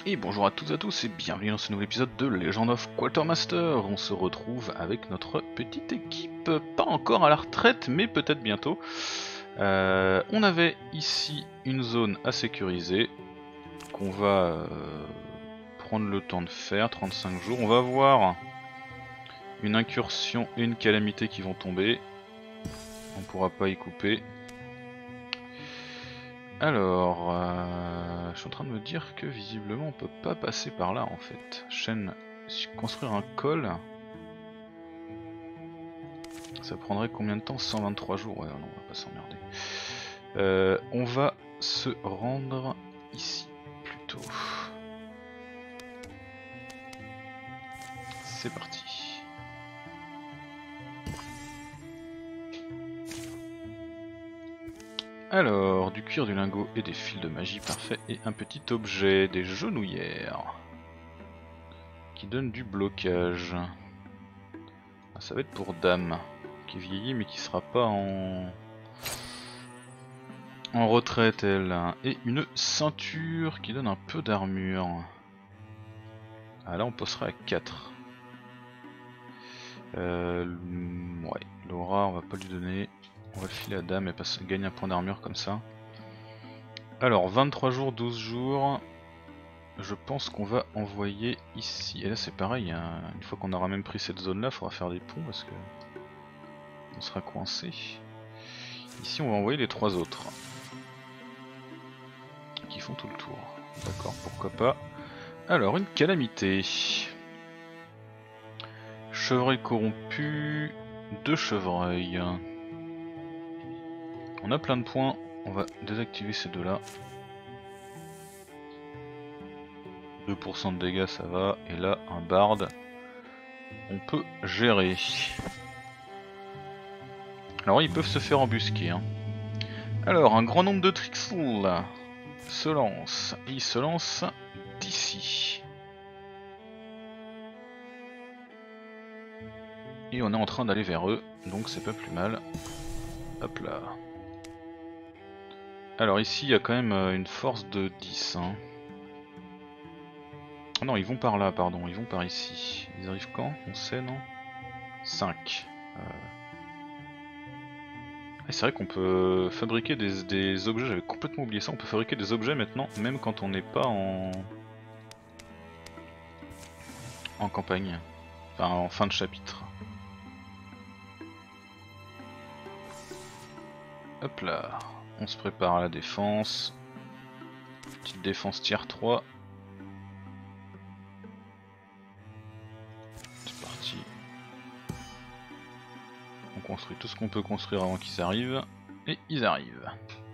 Et bonjour à toutes et à tous et bienvenue dans ce nouvel épisode de Legend of Quatermaster. On se retrouve avec notre petite équipe, pas encore à la retraite mais peut-être bientôt. On avait ici une zone à sécuriser qu'on va prendre le temps de faire, 35 jours. On va voir une incursion et une calamité qui vont tomber. On pourra pas y couper. Alors, je suis en train de me dire que visiblement on peut pas passer par là en fait. Chaîne, construire un col, ça prendrait combien de temps? 123 jours, ouais non, on va pas s'emmerder. On va se rendre ici plutôt. C'est parti. Alors, du cuir, du lingot et des fils de magie, parfait. Et un petit objet, des genouillères, qui donnent du blocage. Ah, ça va être pour dame, qui vieillit mais qui sera pas en retraite elle. Et une ceinture qui donne un peu d'armure. Ah là on passera à 4. Ouais, Laura on va pas lui donner. On va le filer à dame et gagne un point d'armure comme ça. Alors 23 jours, 12 jours. Je pense qu'on va envoyer ici. Et là c'est pareil, hein. Une fois qu'on aura même pris cette zone là, il faudra faire des ponts parce que on sera coincé. Ici on va envoyer les 3 autres. Qui font tout le tour. D'accord, pourquoi pas. Alors une calamité. Chevreuil corrompu. 2 chevreuils. On a plein de points, on va désactiver ces deux là. 2% de dégâts ça va, et là un barde, on peut gérer. Alors ils peuvent se faire embusquer. Hein. Alors un grand nombre de Trixl se lance, et ils se lancent d'ici. Et on est en train d'aller vers eux, donc c'est pas plus mal. Hop là. Alors ici il y a quand même une force de 10. Hein. Oh non, ils vont par là, pardon, ils vont par ici. Ils arrivent quand? On sait, non? 5. C'est vrai qu'on peut fabriquer des objets, j'avais complètement oublié ça, on peut fabriquer des objets maintenant, même quand on n'est pas en campagne, enfin en fin de chapitre. Hop là, on se prépare à la défense, petite défense tier 3. C'est parti. On construit tout ce qu'on peut construire avant qu'ils arrivent, et ils arrivent.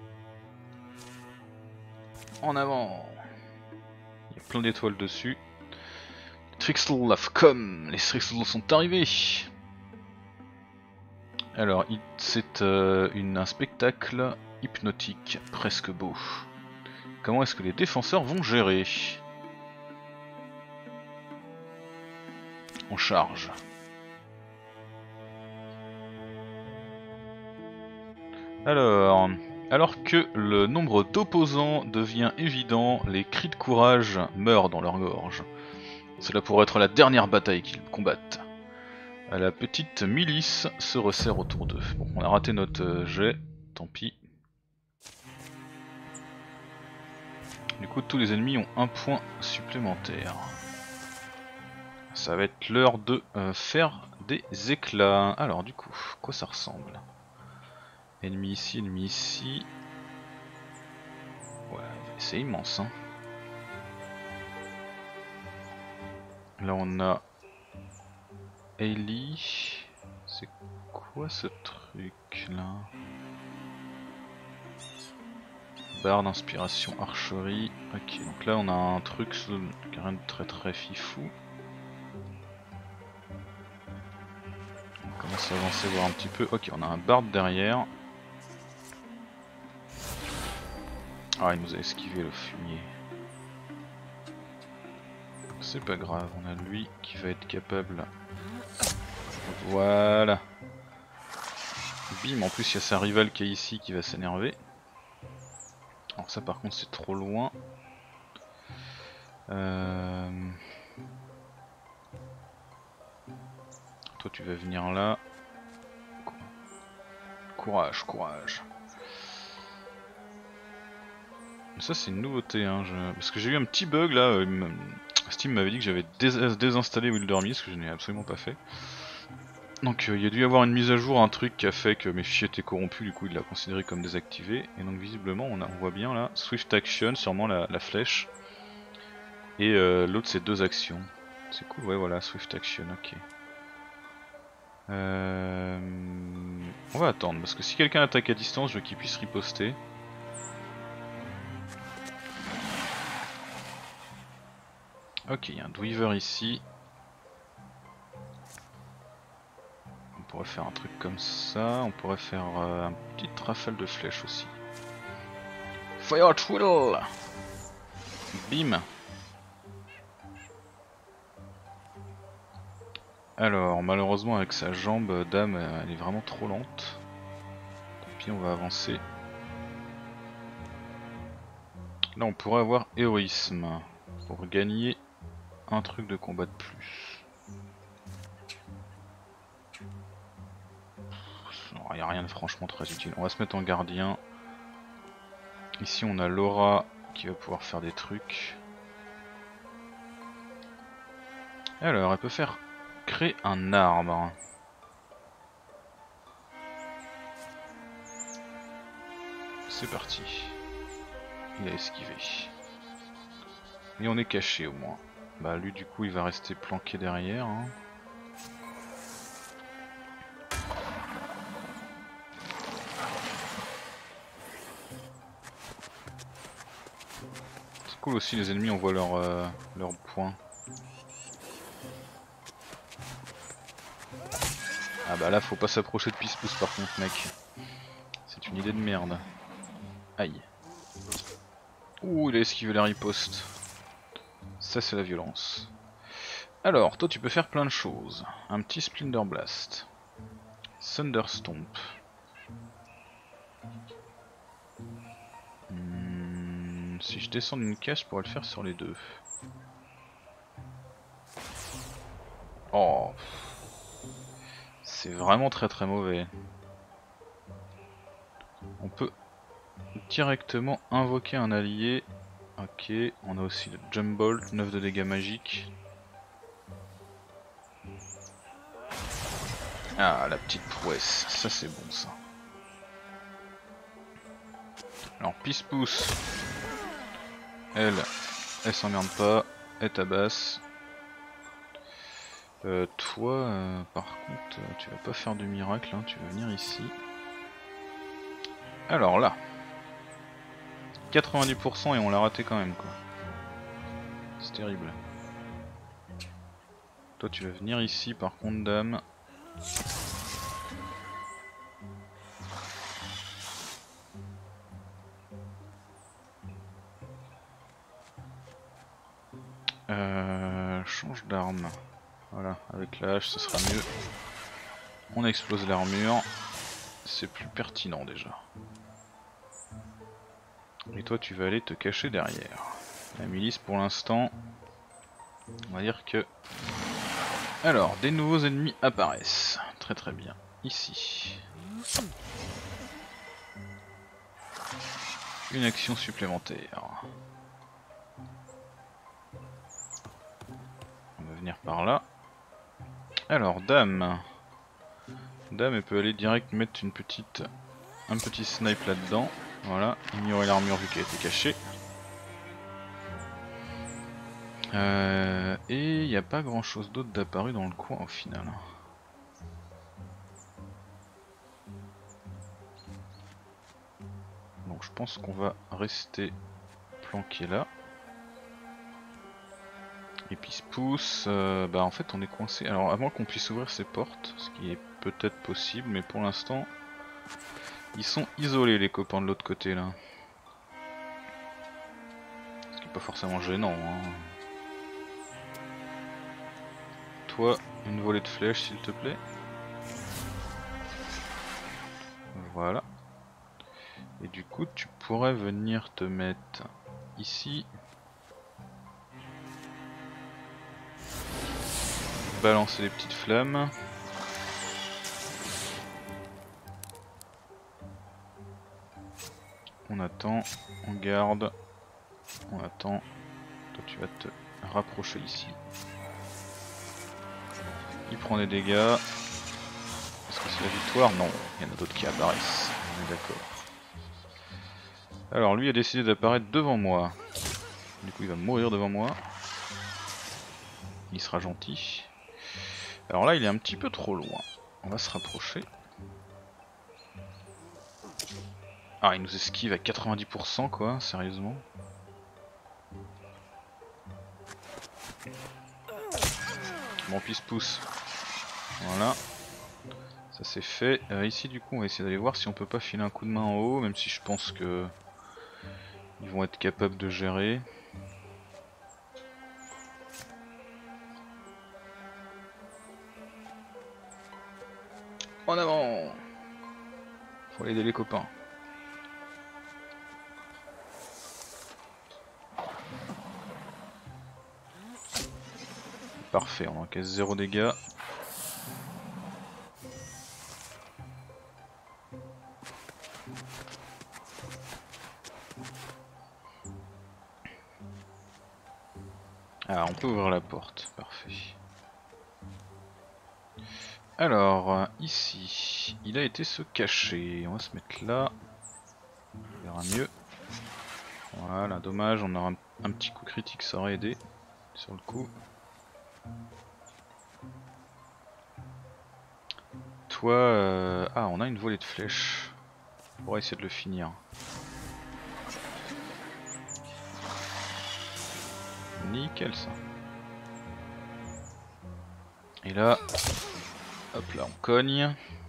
En avant. Il y a plein d'étoiles dessus. Trixl of Com, les Trixl sont arrivés. Alors, c'est un spectacle hypnotique presque beau. Comment est-ce que les défenseurs vont gérer? On charge. Alors que le nombre d'opposants devient évident, les cris de courage meurent dans leur gorge. Cela pourrait être la dernière bataille qu'ils combattent. La petite milice se resserre autour d'eux. Bon, on a raté notre jet, tant pis. Du coup, tous les ennemis ont un point supplémentaire. Ça va être l'heure de faire des éclats. Alors du coup, quoi ça ressemble? Ennemi ici, ennemi ici. Ouais, c'est immense. Hein. Là on a Ellie. C'est quoi ce truc là? Barre d'inspiration archerie. Ok, donc là on a un truc qui rien de très fifou. On commence à avancer, voir un petit peu. Ok, on a un barde derrière. Ah, il nous a esquivé le fumier. C'est pas grave, on a lui qui va être capable. Voilà. Bim, en plus il y a sa rivale qui est ici qui va s'énerver. Alors ça par contre c'est trop loin. Toi tu vas venir là. Courage, courage. Ça c'est une nouveauté, hein, parce que j'ai eu un petit bug là. Steam m'avait dit que j'avais désinstallé Wildermyst, ce que je n'ai absolument pas fait. Donc il y a dû y avoir une mise à jour, un truc qui a fait que mes fichiers étaient corrompus, du coup il l'a considéré comme désactivé. Et donc visiblement on voit bien là, Swift Action, sûrement la flèche. Et l'autre c'est 2 actions. C'est cool, ouais voilà, Swift Action, ok. On va attendre, parce que si quelqu'un attaque à distance, je veux qu'il puisse riposter. Ok, il y a un Dweaver ici. On pourrait faire un truc comme ça, on pourrait faire un petit rafale de flèches aussi. Fire Twiddle! Bim! Alors, malheureusement avec sa jambe, Dame, elle est vraiment trop lente. Tant pis, on va avancer. Là on pourrait avoir héroïsme, pour gagner un truc de combat de plus. Il n'y a rien de franchement très utile. On va se mettre en gardien. Ici on a Laura qui va pouvoir faire des trucs. Alors elle peut faire créer un arbre. C'est parti. Il a esquivé. Mais on est caché au moins. Bah lui du coup il va rester planqué derrière. Hein. C'est cool aussi, les ennemis on voit leur points. Ah bah là faut pas s'approcher de Pispousse par contre mec. C'est une idée de merde. Aïe. Ouh il a esquivé la riposte. Ça c'est la violence. Alors toi tu peux faire plein de choses. Un petit Splinter Blast. Thunderstomp. Si je descends d'une cage je pourrais le faire sur les deux. Oh. C'est vraiment très mauvais. On peut directement invoquer un allié. Ok, on a aussi le Jump Bolt, 9 de dégâts magiques. Ah, la petite prouesse, ça c'est bon ça. Alors Pispousse, elle s'emmerde pas, elle tabasse. Toi, par contre, tu vas pas faire de miracle, hein, tu vas venir ici. Alors là, 90% et on l'a raté quand même quoi. C'est terrible. Toi tu vas venir ici par contre Dame. Change d'arme. Voilà, avec la hache ce sera mieux. On explose l'armure. C'est plus pertinent déjà. Et toi tu vas aller te cacher derrière. La milice pour l'instant, on va dire que... Alors, des nouveaux ennemis apparaissent. Très bien. Ici. Une action supplémentaire. On va venir par là. Alors, Dame. Dame, elle peut aller direct mettre un petit snipe là-dedans. Voilà, ignorer l'armure vu qu'elle était cachée. Et il n'y a pas grand chose d'autre d'apparu dans le coin au final. Donc je pense qu'on va rester planqué là. Et puis se pousse, bah en fait on est coincé. Alors avant qu'on puisse ouvrir ces portes, ce qui est peut-être possible, mais pour l'instant ils sont isolés les copains de l'autre côté là. Ce qui est pas forcément gênant. Hein. Toi, une volée de flèches s'il te plaît. Voilà. Et du coup tu pourrais venir te mettre ici. balancer les petites flammes. On attend, on garde, on attend. Toi tu vas te rapprocher ici. Il prend des dégâts. Est-ce que c'est la victoire? Non, il y en a d'autres qui apparaissent. On est d'accord. Alors lui a décidé d'apparaître devant moi. Du coup il va mourir devant moi. Il sera gentil. Alors là il est un petit peu trop loin. On va se rapprocher. Ah il nous esquive à 90% quoi, sérieusement. Bon pisse pouce. Voilà. Ça c'est fait. Ici du coup on va essayer d'aller voir si on peut pas filer un coup de main en haut, même si je pense que ils vont être capables de gérer. En avant! Faut aider les copains. Parfait, on encaisse 0 dégâts. Ah, on peut ouvrir la porte, parfait. Alors, ici, il a été se cacher. On va se mettre là. On verra mieux. Voilà, dommage, on aura un petit coup critique, ça aurait aidé sur le coup. Toi, ah, on a une volée de flèches. On pourra essayer de le finir. Nickel ça. Et là, hop là, on cogne.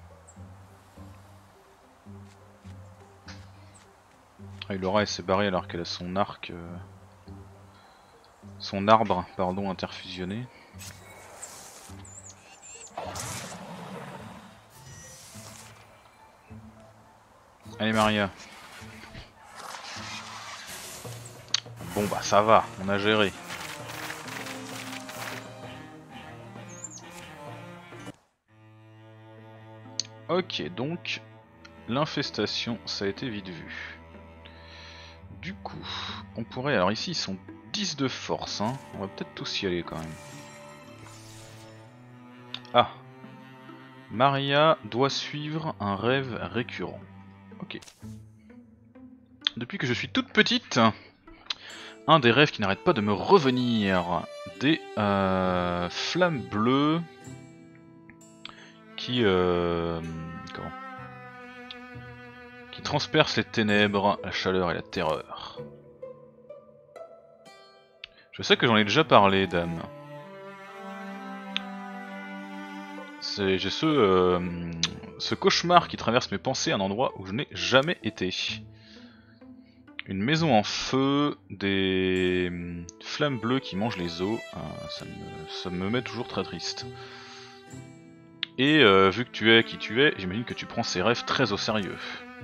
Ah, Laura elle s'est barrée alors qu'elle a son arc, son arbre, pardon, interfusionné. Allez Maria. Bon bah ça va, on a géré. Ok, donc l'infestation ça a été vite vu. Du coup, on pourrait... Alors ici ils sont 10 de force, hein. On va peut-être tous y aller quand même. Ah, Maria doit suivre un rêve récurrent. Ok. Depuis que je suis toute petite, un des rêves qui n'arrête pas de me revenir, des flammes bleues qui transpercent les ténèbres, la chaleur et la terreur. Je sais que j'en ai déjà parlé, dame. J'ai ce cauchemar qui traverse mes pensées, un endroit où je n'ai jamais été. Une maison en feu, des flammes bleues qui mangent les os, ça me met toujours très triste. Et vu que tu es qui tu es, j'imagine que tu prends ces rêves très au sérieux.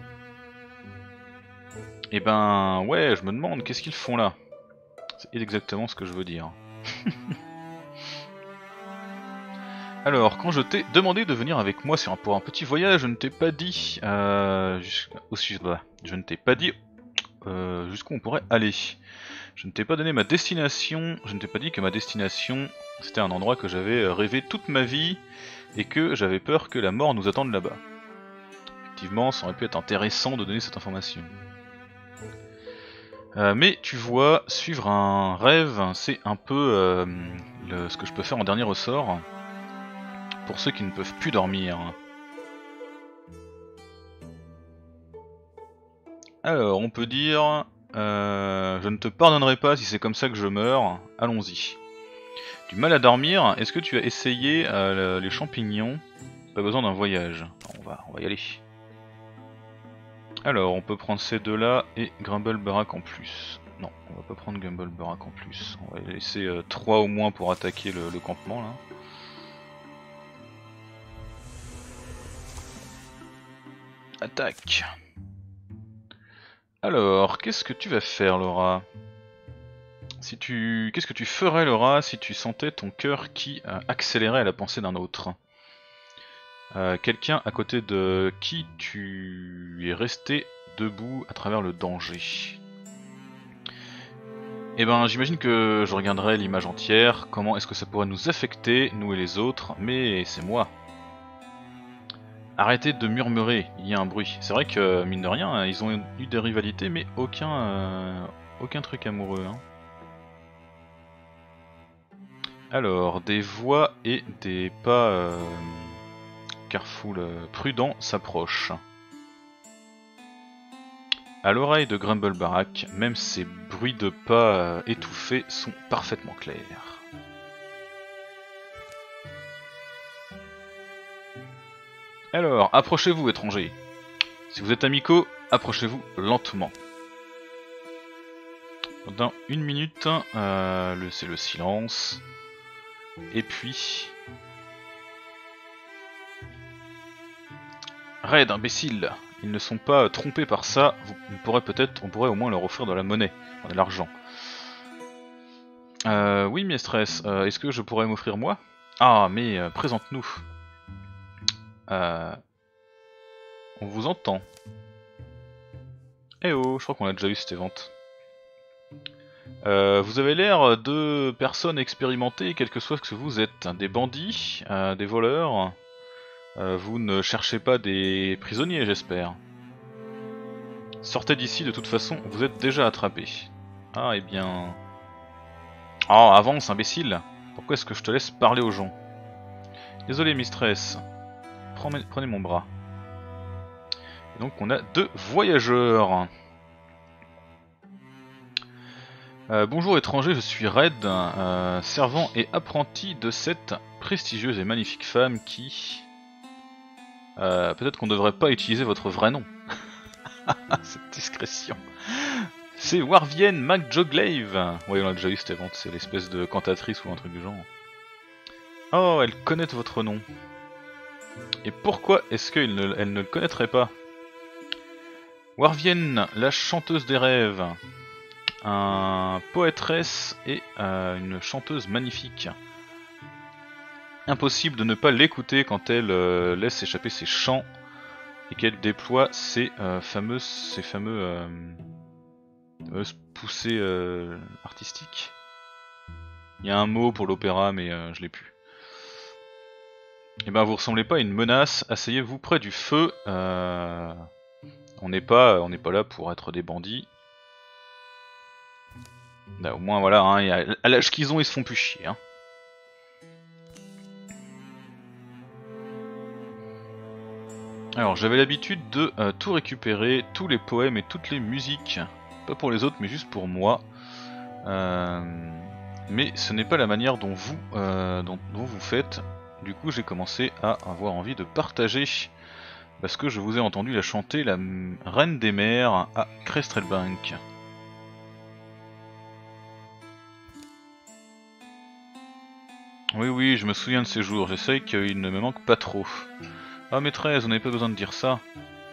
Et ben ouais, je me demande qu'est-ce qu'ils font là. C'est exactement ce que je veux dire. Alors, quand je t'ai demandé de venir avec moi pour un petit voyage, je ne t'ai pas dit je ne t'ai pas dit jusqu'où on pourrait aller. Je ne t'ai pas donné ma destination, je ne t'ai pas dit que ma destination c'était un endroit que j'avais rêvé toute ma vie et que j'avais peur que la mort nous attende là-bas. Effectivement, ça aurait pu être intéressant de donner cette information. Mais tu vois, suivre un rêve, c'est un peu ce que je peux faire en dernier ressort pour ceux qui ne peuvent plus dormir. Alors, on peut dire je ne te pardonnerai pas si c'est comme ça que je meurs, allons-y. Du mal à dormir, est-ce que tu as essayé les champignons? Pas besoin d'un voyage, on va y aller. Alors, on peut prendre ces deux-là et Grumblebarak en plus. Non, on va pas prendre Grumblebarak en plus. On va laisser 3 au moins pour attaquer le campement là. Attaque. Alors, qu'est-ce que tu vas faire, Laura? Qu'est-ce que tu ferais, Laura, si tu sentais ton cœur qui accélérait à la pensée d'un autre? Quelqu'un à côté de qui tu es resté debout à travers le danger. Eh ben, j'imagine que je regarderai l'image entière, comment est-ce que ça pourrait nous affecter, nous et les autres, mais c'est moi. Arrêtez de murmurer, il y a un bruit. C'est vrai que, mine de rien, ils ont eu des rivalités, mais aucun truc amoureux. Hein. Alors, des voix et des pas careful prudents s'approchent. À l'oreille de Grumblebarak, même ces bruits de pas étouffés sont parfaitement clairs. Alors, approchez-vous, étrangers. Si vous êtes amicaux, approchez-vous lentement. Dans 1 minute, c'est le silence. Et puis... Raid, imbécile! Ils ne sont pas trompés par ça, on pourrait au moins leur offrir de la monnaie, de l'argent. Oui, mistress, est-ce que je pourrais m'offrir moi? Ah, mais présente-nous. On vous entend. Eh oh, je crois qu'on a déjà eu cette vente. Vous avez l'air de personnes expérimentées, quel que soit ce que vous êtes. Des bandits, des voleurs. Vous ne cherchez pas des prisonniers, j'espère. Sortez d'ici, de toute façon, vous êtes déjà attrapés. Ah, eh bien... Ah, avance, imbécile! Pourquoi est-ce que je te laisse parler aux gens? Désolé, mistress. Prenez mon bras. Et donc, on a 2 voyageurs. Bonjour étranger, je suis Red, servant et apprenti de cette prestigieuse et magnifique femme qui... peut-être qu'on ne devrait pas utiliser votre vrai nom. Cette discrétion. C'est Warvienne MacJoglaive. Oui, on l'a déjà eu cette vente, c'est l'espèce de cantatrice ou un truc du genre. Oh, elle connaît votre nom. Et pourquoi est-ce qu'elle ne le connaîtrait pas? Warvienne, la chanteuse des rêves. Un poétresse et une chanteuse magnifique. Impossible de ne pas l'écouter quand elle laisse échapper ses chants et qu'elle déploie ses fameuses poussées artistiques. Il y a un mot pour l'opéra mais je l'ai plus. Et ben vous ressemblez pas à une menace, asseyez-vous près du feu. On n'est pas là pour être des bandits. Là, au moins voilà, hein, à l'âge qu'ils ont ils se font plus chier. Hein. Alors j'avais l'habitude de tout récupérer, tous les poèmes et toutes les musiques, pas pour les autres mais juste pour moi. Mais ce n'est pas la manière dont vous faites. Du coup j'ai commencé à avoir envie de partager, parce que je vous ai entendu la chanter, la Reine des Mers à Crestrelbank. Oui, je me souviens de ces jours, j'essaye qu'il ne me manque pas trop. Ah maîtresse, vous n'avez pas besoin de dire ça.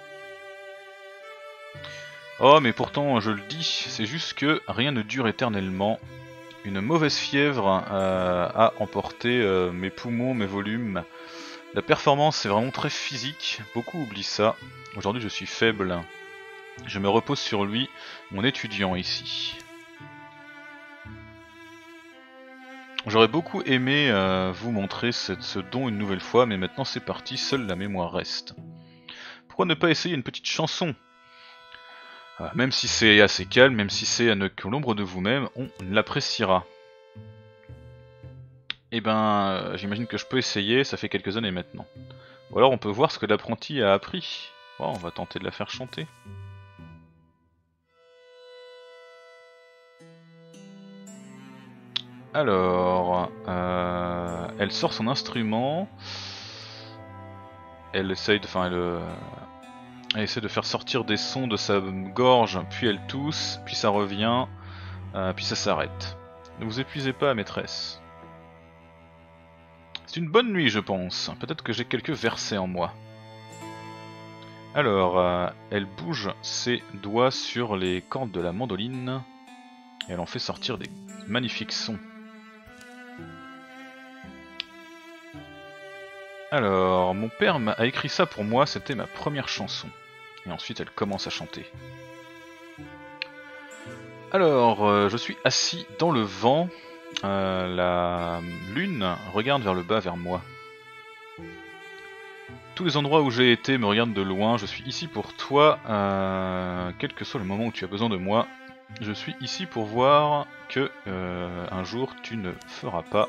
Oh mais pourtant je le dis, c'est juste que rien ne dure éternellement. Une mauvaise fièvre a emporté mes poumons, mes volumes. La performance c'est vraiment très physique, beaucoup oublient ça. Aujourd'hui je suis faible. Je me repose sur lui, mon étudiant ici. J'aurais beaucoup aimé vous montrer ce don une nouvelle fois, mais maintenant c'est parti, seule la mémoire reste. Pourquoi ne pas essayer une petite chanson? Même si c'est assez calme, même si c'est à ne que l'ombre de vous-même, on l'appréciera. Eh ben, j'imagine que je peux essayer, ça fait quelques années maintenant. Ou alors on peut voir ce que l'apprenti a appris. Oh, on va tenter de la faire chanter. Alors, elle sort son instrument. Elle essaye de, elle essaie de faire sortir des sons de sa gorge, puis elle tousse, puis ça revient, puis ça s'arrête. Ne vous épuisez pas, maîtresse. C'est une bonne nuit, je pense. Peut-être que j'ai quelques versets en moi. Alors, elle bouge ses doigts sur les cordes de la mandoline. Et elle en fait sortir des magnifiques sons. Alors, mon père a écrit ça pour moi, c'était ma première chanson. Et ensuite elle commence à chanter. Alors, je suis assis dans le vent. La lune regarde vers le bas, vers moi. Tous les endroits où j'ai été me regardent de loin. Je suis ici pour toi, quel que soit le moment où tu as besoin de moi. Je suis ici pour voir que un jour tu ne feras pas.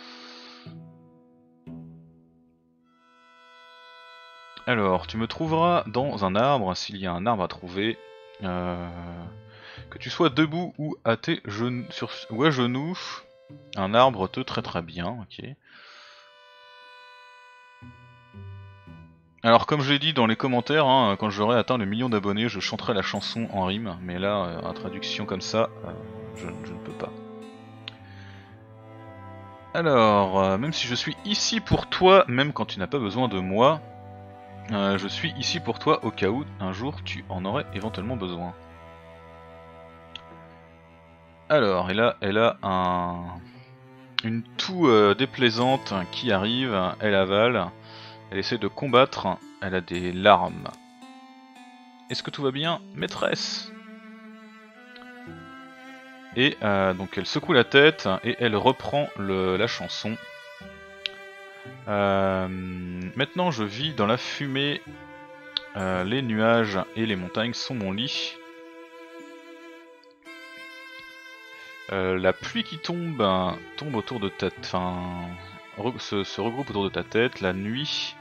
Alors, tu me trouveras dans un arbre s'il y a un arbre à trouver. Que tu sois debout ou à tes genoux, ou à genoux, un arbre te traitera bien. Ok. Alors comme je l'ai dit dans les commentaires, hein, quand j'aurai atteint le million d'abonnés, je chanterai la chanson en rime, mais là, en traduction comme ça, je ne peux pas. Alors, même si je suis ici pour toi, même quand tu n'as pas besoin de moi, je suis ici pour toi au cas où un jour tu en aurais éventuellement besoin. Alors, et là, elle a une toux déplaisante qui arrive, elle avale, elle essaie de combattre, elle a des larmes. Est-ce que tout va bien, maîtresse? Et donc elle secoue la tête et elle reprend la chanson. Maintenant je vis dans la fumée, les nuages et les montagnes sont mon lit. La pluie qui tombe autour de ta tête, se regroupe autour de ta tête. La nuit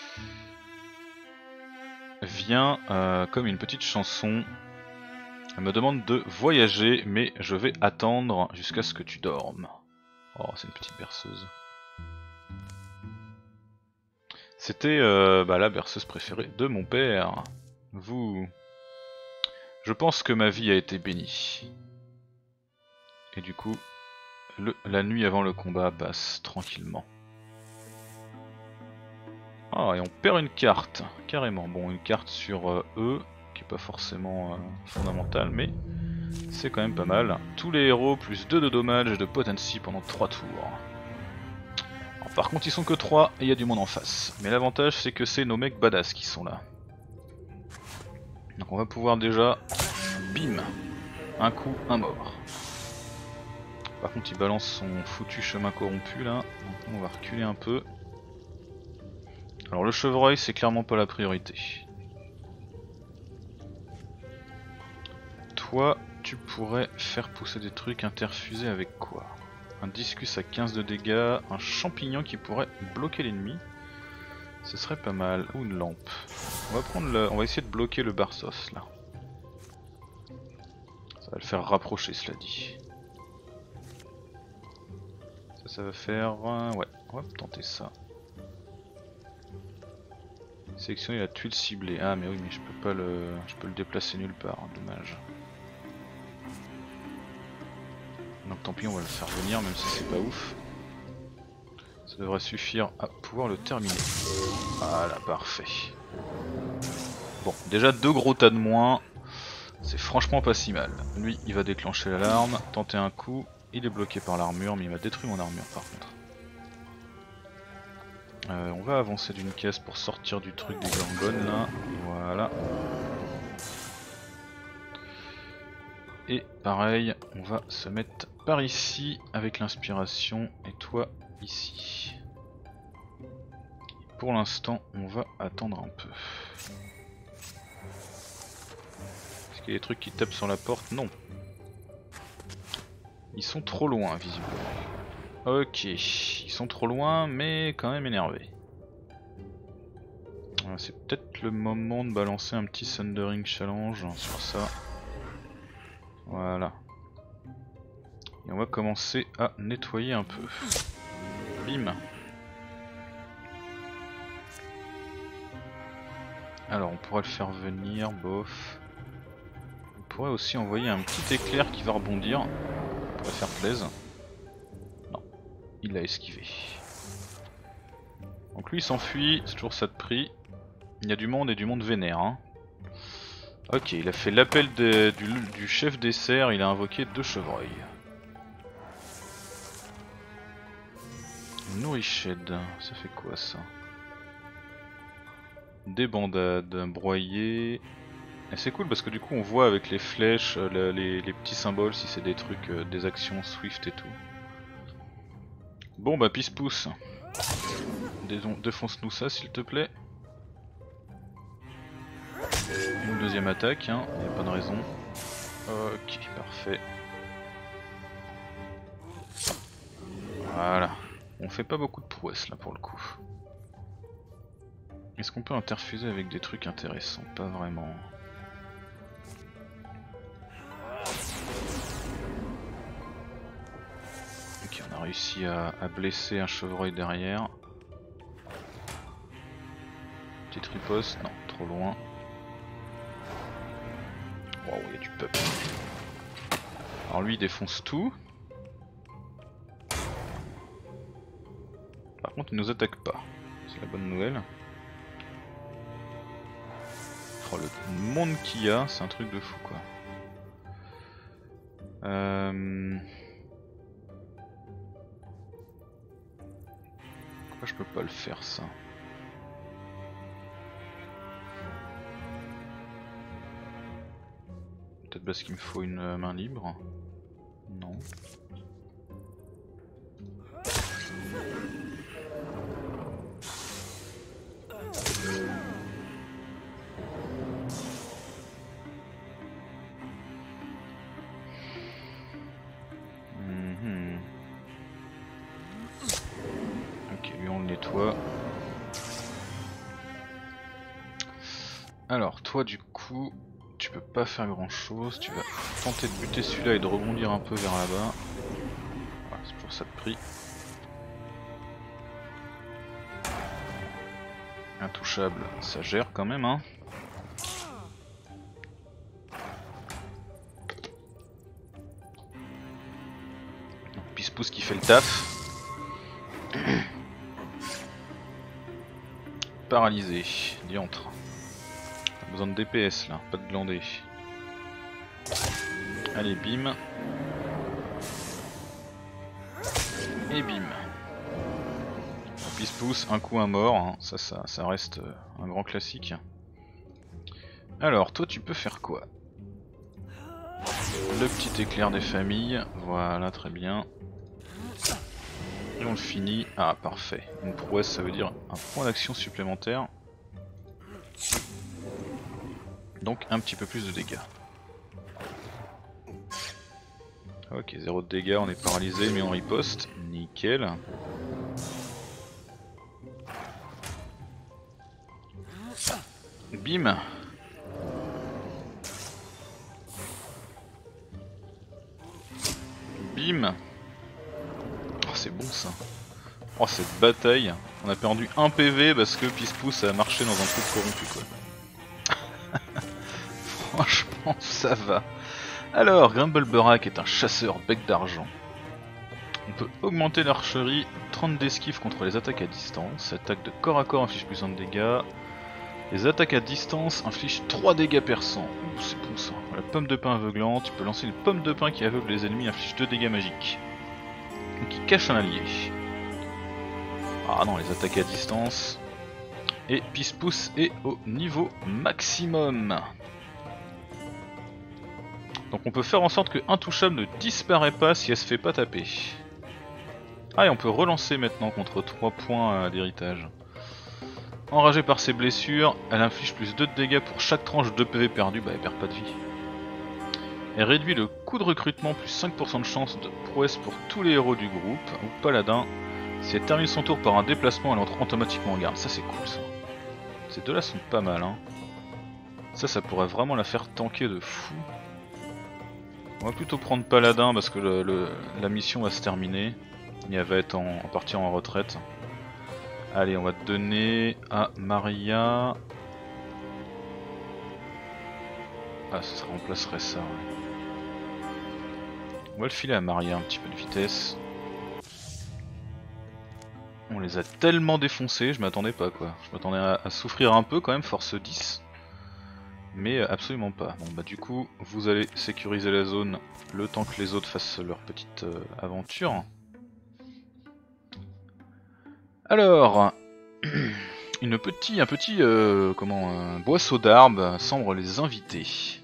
vient comme une petite chanson. Elle me demande de voyager, mais je vais attendre jusqu'à ce que tu dormes. Oh, c'est une petite berceuse. C'était la berceuse préférée de mon père. Je pense que ma vie a été bénie. Et du coup, la nuit avant le combat passe tranquillement. Ah, et on perd une carte, carrément. Bon, une carte sur eux, qui est pas forcément fondamentale, mais c'est quand même pas mal. Tous les héros, plus 2 de dommages et de potency pendant 3 tours. Alors, par contre, ils sont que 3 et il y a du monde en face. Mais l'avantage, c'est que c'est nos mecs badass qui sont là. Donc on va pouvoir déjà... Bim! Un coup, un mort. Par contre, il balance son foutu chemin corrompu là. Donc on va reculer un peu. Alors le chevreuil, c'est clairement pas la priorité. Toi, tu pourrais faire pousser des trucs interfusés avec quoi? Un discus à 15 de dégâts, un champignon qui pourrait bloquer l'ennemi. Ce serait pas mal. Ou une lampe. On va essayer de bloquer le Barsos là. Ça va le faire rapprocher, cela dit. Ça va faire... ouais, on va tenter ça. Sélectionner la tuile ciblée. Ah mais oui, mais je peux pas je peux le déplacer nulle part, hein, dommage. Donc tant pis, on va le faire venir même si c'est pas ouf. Ça devrait suffire à pouvoir le terminer. Voilà, parfait. Bon, déjà 2 gros tas de moins. C'est franchement pas si mal. Lui, il va déclencher l'alarme, tenter un coup. Il est bloqué par l'armure, mais il m'a détruit mon armure par contre. On va avancer d'une caisse pour sortir du truc des gorgones là. Voilà. Et pareil, on va se mettre par ici avec l'inspiration et toi ici. Pour l'instant, on va attendre un peu. Est-ce qu'il y a des trucs qui tapent sur la porte? Non. Ils sont trop loin visiblement. Ok, ils sont trop loin mais quand même énervés. C'est peut-être le moment de balancer un petit Thundering Challenge sur ça. Voilà. Et on va commencer à nettoyer un peu. Bim. Alors on pourrait le faire venir, bof. On pourrait aussi envoyer un petit éclair qui va rebondir. On pourrait faire plaisir. Non, il l'a esquivé. Donc lui il s'enfuit, c'est toujours ça de prix. Il y a du monde et du monde vénère. Hein. Ok, il a fait l'appel du chef des cerfs, il a invoqué 2 chevreuils. Nourriched, ça fait quoi ça? Des bandades, broyées. Et c'est cool parce que du coup on voit avec les flèches, les petits symboles si c'est des trucs, des actions Swift et tout. Bon bah pisse-pousse. Défonce-nous ça s'il te plaît. Une deuxième attaque, hein, y a pas de raison. Ok, parfait. Voilà. On fait pas beaucoup de prouesses là pour le coup. Est-ce qu'on peut interfuser avec des trucs intéressants? Pas vraiment. Ok, on a réussi à blesser un chevreuil derrière. Petite riposte, non, trop loin. Waouh, il y a du peuple. Alors lui il défonce tout. Par contre il nous attaque pas. C'est la bonne nouvelle. Oh, le monde qu'il y a, c'est un truc de fou quoi. Pourquoi je peux pas le faire ça? Peut-être parce qu'il me faut une main libre. Non. Ok, lui on le nettoie. Alors toi du coup, tu peux pas faire grand chose, tu vas tenter de buter celui-là et de rebondir un peu vers là-bas. Voilà, c'est pour ça de prix. Intouchable, ça gère quand même hein. Pisse-pousse qui fait le taf. Paralysé, diantre. T'as besoin de DPS là, pas de glandé. Allez bim. Et bim. Pisse-pousse, un coup un mort, hein. Ça reste un grand classique. Alors toi tu peux faire quoi? Le petit éclair des familles, voilà très bien. Et on le finit, ah parfait. Une prouesse ça veut dire un point d'action supplémentaire. Donc un petit peu plus de dégâts. Ok, 0 de dégâts, on est paralysé mais on riposte, nickel. Bim. Bim. Oh c'est bon ça. Oh cette bataille. On a perdu 1 PV parce que Pisse-pousse a marché dans un truc corrompu quoi. Franchement ça va. Alors Grumbleburak est un chasseur bec d'argent. On peut augmenter l'archerie, 30 d'esquive contre les attaques à distance. Attaque de corps à corps inflige plus 1 de dégâts. Les attaques à distance infligent 3 dégâts perçants. Ouh, c'est bon ça. La pomme de pin aveuglante, tu peux lancer une pomme de pin qui aveugle les ennemis, inflige 2 dégâts magiques. Et qui cache un allié. Ah non, les attaques à distance. Et Pisse-pousse est au niveau maximum. Donc on peut faire en sorte que Intouchable ne disparaît pas si elle se fait pas taper. Ah et on peut relancer maintenant contre 3 points d'héritage. Enragée par ses blessures, elle inflige plus 2 de dégâts pour chaque tranche de PV perdu, bah elle perd pas de vie. Elle réduit le coût de recrutement plus 5% de chance de prouesse pour tous les héros du groupe, ou paladin. Si elle termine son tour par un déplacement, elle entre automatiquement en garde, ça c'est cool ça. Ces deux là sont pas mal hein. Ça pourrait vraiment la faire tanker de fou. On va plutôt prendre paladin parce que la mission va se terminer. Et elle va être en partir en retraite. Allez, on va donner à Maria. Ah, ça remplacerait ça. Ouais. On va le filer à Maria, un petit peu de vitesse. On les a tellement défoncés, je m'attendais pas quoi. Je m'attendais à souffrir un peu quand même, force 10. mais absolument pas. Bon bah du coup, vous allez sécuriser la zone le temps que les autres fassent leur petite aventure. Alors, un petit boisseau d'arbres semble les inviter.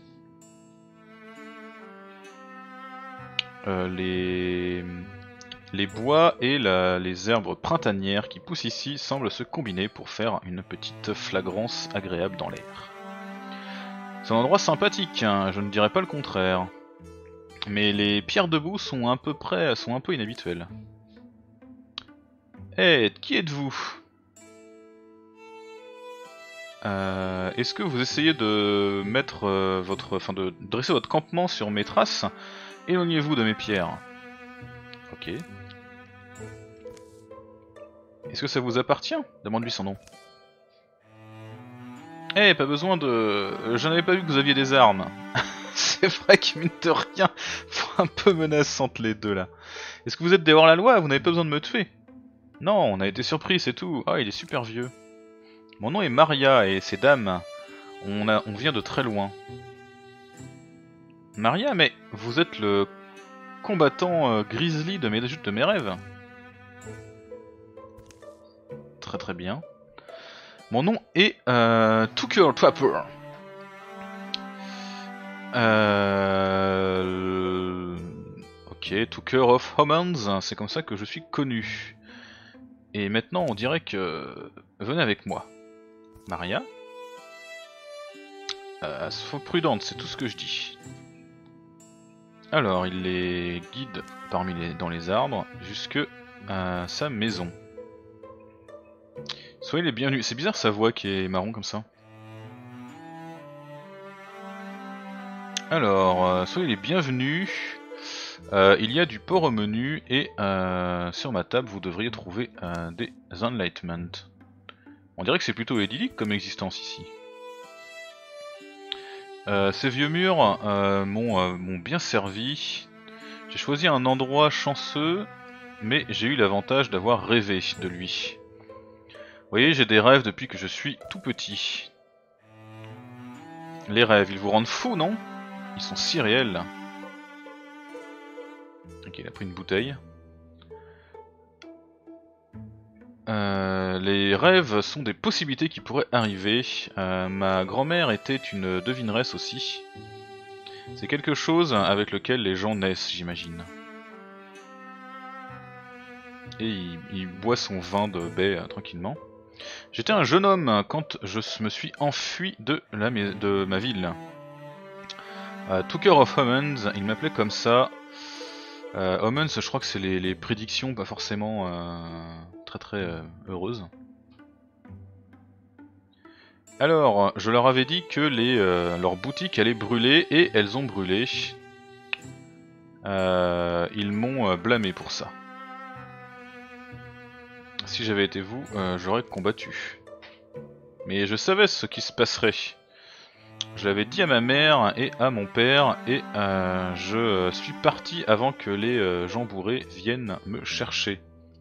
Les bois et les herbes printanières qui poussent ici semblent se combiner pour faire une petite flagrance agréable dans l'air. C'est un endroit sympathique, hein, je ne dirais pas le contraire. Mais les pierres debout sont un peu inhabituelles. Eh, qui êtes-vous? Est-ce que vous essayez de mettre de dresser votre campement sur mes traces? Éloignez-vous de mes pierres. Ok. Est-ce que ça vous appartient? Demande-lui son nom. Eh, pas besoin de... Je n'avais pas vu que vous aviez des armes. C'est vrai que mine de rien, faut un peu menaçante les deux là. Est-ce que vous êtes des hors-la-loi? Vous n'avez pas besoin de me tuer. Non, on a été surpris, c'est tout. Ah, il est super vieux. Mon nom est Maria et c'est dame. On vient de très loin. Maria, mais vous êtes le combattant grizzly de mes rêves. Très très bien. Mon nom est Tucker Trapper. Ok, Tucker of Homans, c'est comme ça que je suis connu. Et maintenant on dirait que... Venez avec moi. Maria. Sois prudente, c'est tout ce que je dis. Alors, il les guide dans les arbres jusque à sa maison. Soyez les bienvenus. C'est bizarre sa voix qui est marron comme ça. Alors, soyez les bienvenus. Il y a du porc au menu et sur ma table vous devriez trouver des enlightenment. On dirait que c'est plutôt idyllique comme existence ici. Ces vieux murs m'ont bien servi. J'ai choisi un endroit chanceux, mais j'ai eu l'avantage d'avoir rêvé de lui. Vous voyez, j'ai des rêves depuis que je suis tout petit. Les rêves, ils vous rendent fou, non? Ils sont si réels. Ok, il a pris une bouteille. Les rêves sont des possibilités qui pourraient arriver. Ma grand-mère était une devineresse aussi. C'est quelque chose avec lequel les gens naissent, j'imagine. Et il boit son vin de baie tranquillement. J'étais un jeune homme quand je me suis enfui de ma ville. Tucker of Homans, il m'appelait comme ça. Homans, je crois que c'est les prédictions pas forcément très heureuses. Alors, je leur avais dit que leurs boutiques allaient brûler et elles ont brûlé. Ils m'ont blâmé pour ça. Si j'avais été vous, j'aurais combattu. Mais je savais ce qui se passerait. Je l'avais dit à ma mère et à mon père et je suis parti avant que les gens bourrés viennent me chercher.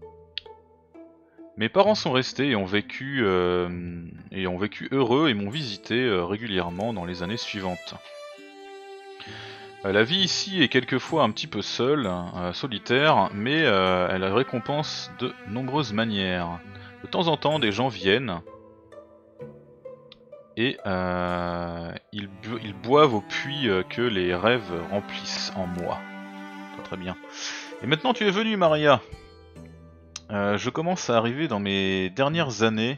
Mes parents sont restés et ont vécu heureux et m'ont visité régulièrement dans les années suivantes. La vie ici est quelquefois un petit peu seule, solitaire, mais elle récompense de nombreuses manières. De temps en temps, des gens viennent et ils boivent au puits que les rêves remplissent en moi. Très très bien. Et maintenant tu es venue, Maria. Je commence à arriver dans mes dernières années,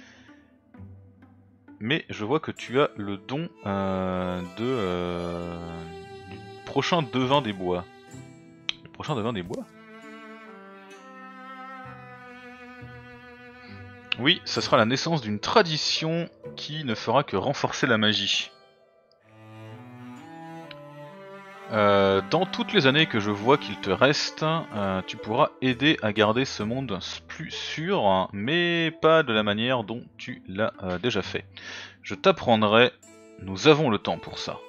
mais je vois que tu as le don du prochain devin des bois. Le prochain devin des bois? Oui, ça sera la naissance d'une tradition qui ne fera que renforcer la magie. Dans toutes les années que je vois qu'il te reste, tu pourras aider à garder ce monde plus sûr, mais pas de la manière dont tu l'as déjà fait. Je t'apprendrai, nous avons le temps pour ça.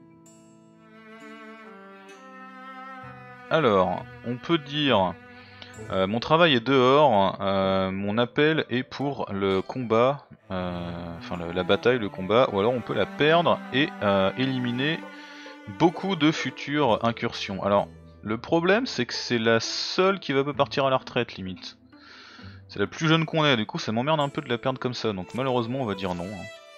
Alors, on peut dire Mon travail est dehors, mon appel est pour le combat, enfin la bataille, le combat, ou alors on peut la perdre et éliminer beaucoup de futures incursions. Alors, le problème c'est que c'est la seule qui va pas partir à la retraite limite. C'est la plus jeune qu'on ait, du coup ça m'emmerde un peu de la perdre comme ça, donc malheureusement on va dire non.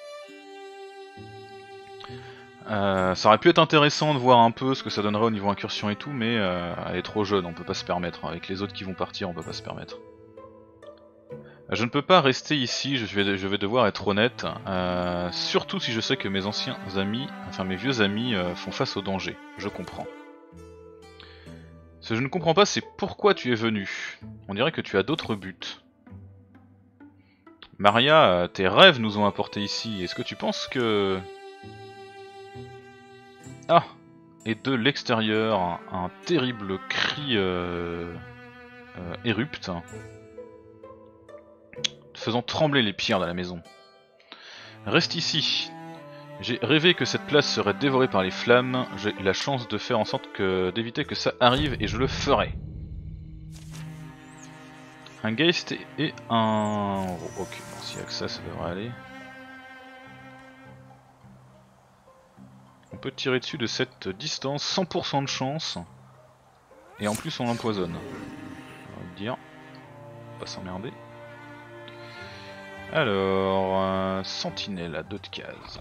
Ça aurait pu être intéressant de voir un peu ce que ça donnerait au niveau incursion et tout, mais elle est trop jeune, on peut pas se permettre. Avec les autres qui vont partir, on peut pas se permettre. Je ne peux pas rester ici, je vais devoir être honnête, surtout si je sais que mes anciens amis, enfin mes vieux amis, font face au danger. Je comprends. Ce que je ne comprends pas, c'est pourquoi tu es venu. On dirait que tu as d'autres buts. Maria, tes rêves nous ont apporté ici. Est-ce que tu penses que... Ah! Et de l'extérieur, un terrible cri érupte, faisant trembler les pierres de la maison. Reste ici. J'ai rêvé que cette place serait dévorée par les flammes. J'ai la chance de faire en sorte d'éviter que ça arrive et je le ferai. Un Geist et un... Oh, ok, bon, s'il y a que ça devrait aller. On peut tirer dessus de cette distance, 100% de chance. Et en plus on l'empoisonne. On va le dire. Pas s'emmerder. Alors, sentinelle à 2 de cases.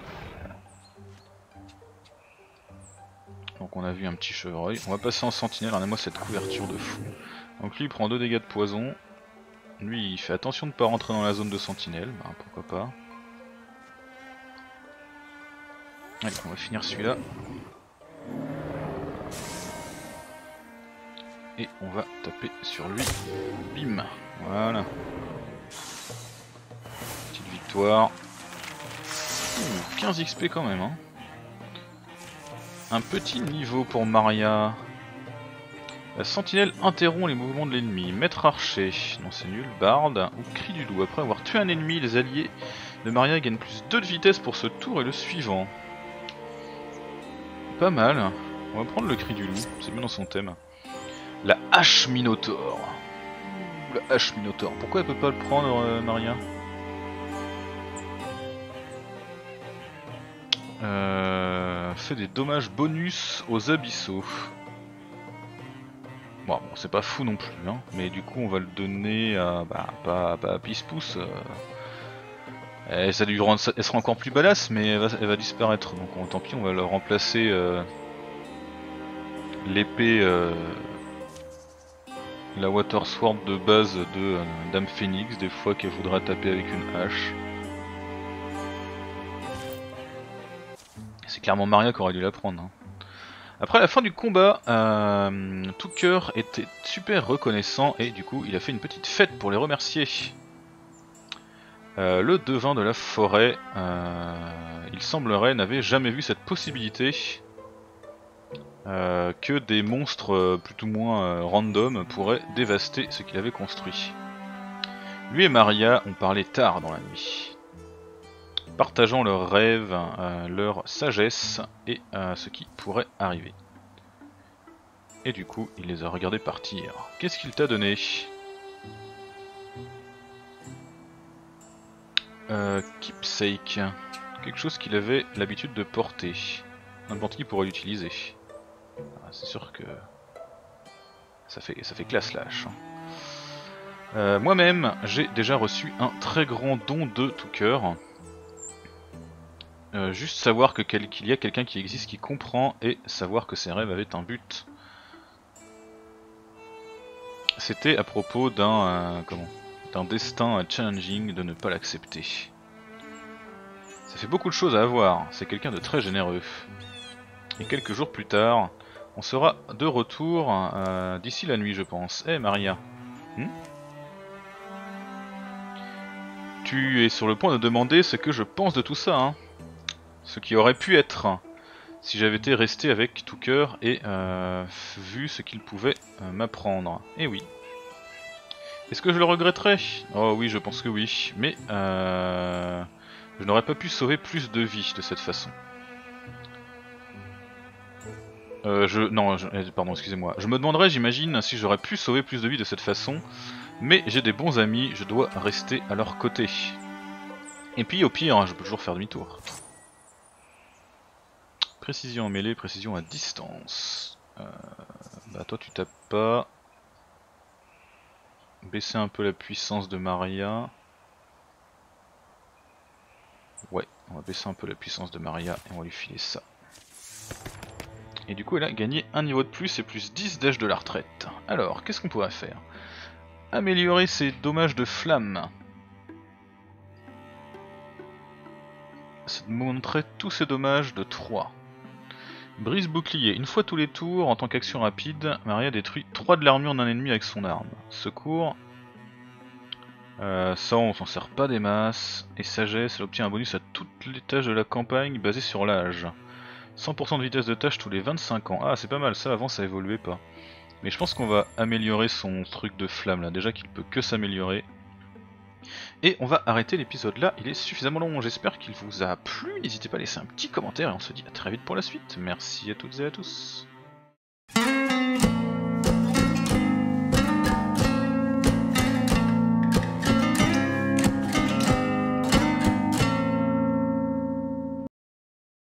Donc on a vu un petit chevreuil. On va passer en sentinelle, regardez-moi cette couverture de fou. Donc lui il prend 2 dégâts de poison. Lui il fait attention de ne pas rentrer dans la zone de sentinelle, bah, pourquoi pas. Allez, on va finir celui-là. Et on va taper sur lui. Bim. Voilà. Petite victoire. Ouh, 15 XP quand même. Hein. Un petit niveau pour Maria. La sentinelle interrompt les mouvements de l'ennemi. Maître archer. Non c'est nul. Barde ou cri du loup. Après avoir tué un ennemi, les alliés de Maria gagnent plus 2 de vitesse pour ce tour et le suivant. Pas mal. On va prendre le cri du loup. C'est bien dans son thème. La hache Minotaure. La hache Minotaure. Pourquoi elle peut pas le prendre, Maria? Fait des dommages bonus aux abyssaux. Bon, c'est pas fou non plus, hein. Mais du coup on va le donner à... pas à Pispousse. Elle sera encore plus badass, mais elle va disparaître. Donc tant pis, on va le remplacer l'épée... la Water Sword de base de Dame Phoenix, des fois qu'elle voudra taper avec une hache. C'est clairement Maria qui aurait dû la prendre. Hein. Après la fin du combat, Tucker était super reconnaissant et du coup il a fait une petite fête pour les remercier. Le devin de la forêt, il semblerait, n'avait jamais vu cette possibilité que des monstres plus ou moins random pourraient dévaster ce qu'il avait construit. Lui et Maria ont parlé tard dans la nuit, partageant leurs rêves, leur sagesse et ce qui pourrait arriver. Et du coup, il les a regardés partir. Qu'est-ce qu'il t'a donné? Keepsake. Quelque chose qu'il avait l'habitude de porter. N'importe qui pourrait l'utiliser. Ah, c'est sûr que ça fait classe lâche. Moi-même, j'ai déjà reçu un très grand don de tout cœur. Juste savoir qu'il y a quelqu'un qui existe qui comprend et savoir que ses rêves avaient un but. C'était à propos d'un destin challenging de ne pas l'accepter. Ça fait beaucoup de choses à avoir, c'est quelqu'un de très généreux. Et quelques jours plus tard, on sera de retour d'ici la nuit je pense. Eh Maria, tu es sur le point de demander ce que je pense de tout ça, hein. Ce qui aurait pu être si j'avais été resté avec tout cœur et vu ce qu'il pouvait m'apprendre. Eh oui. Est-ce que je le regretterais? Oh oui, je pense que oui, mais je n'aurais pas pu sauver plus de vies de cette façon. Pardon, excusez-moi. Je me demanderais, j'imagine, si j'aurais pu sauver plus de vie de cette façon. Mais j'ai des bons amis, je dois rester à leur côté. Et puis au pire, hein, je peux toujours faire demi-tour. Précision en mêlée, précision à distance. Bah toi tu tapes pas. Baisser un peu la puissance de Maria. Ouais, on va baisser un peu la puissance de Maria et on va lui filer ça. Et du coup elle a gagné un niveau de plus et plus 10 d'âge de la retraite. Alors, qu'est-ce qu'on pourrait faire? Améliorer ses dommages de flamme. Ça montrait tous ses dommages de 3. Brise bouclier. Une fois tous les tours, en tant qu'action rapide, Maria détruit 3 de l'armure d'un ennemi avec son arme. Secours. Ça on s'en sert pas des masses. Et sagesse, elle obtient un bonus à toutes les tâches de la campagne basées sur l'âge. 100% de vitesse de tâche tous les 25 ans. Ah c'est pas mal, ça avant ça évoluait pas. Mais je pense qu'on va améliorer son truc de flamme là, déjà qu'il peut que s'améliorer. Et on va arrêter l'épisode là, il est suffisamment long, j'espère qu'il vous a plu, n'hésitez pas à laisser un petit commentaire et on se dit à très vite pour la suite. Merci à toutes et à tous.